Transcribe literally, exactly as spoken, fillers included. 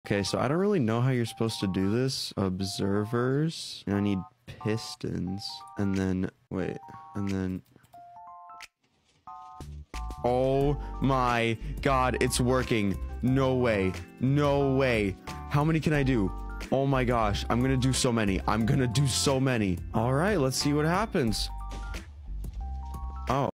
Okay, so I don't really know how you're supposed to do this. Observers. And I need pistons. And then, wait, and then... Oh my god, it's working. No way. No way. How many can I do? Oh my gosh, I'm gonna do so many. I'm gonna do so many. All right, let's see what happens. Oh.